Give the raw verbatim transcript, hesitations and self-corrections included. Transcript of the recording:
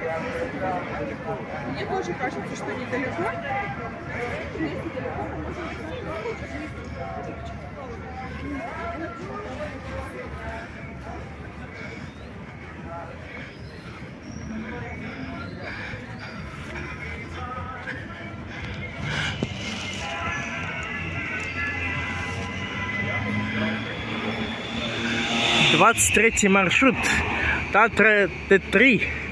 Мне тоже кажется, что недалеко. двадцать третий маршрут Татра Т три.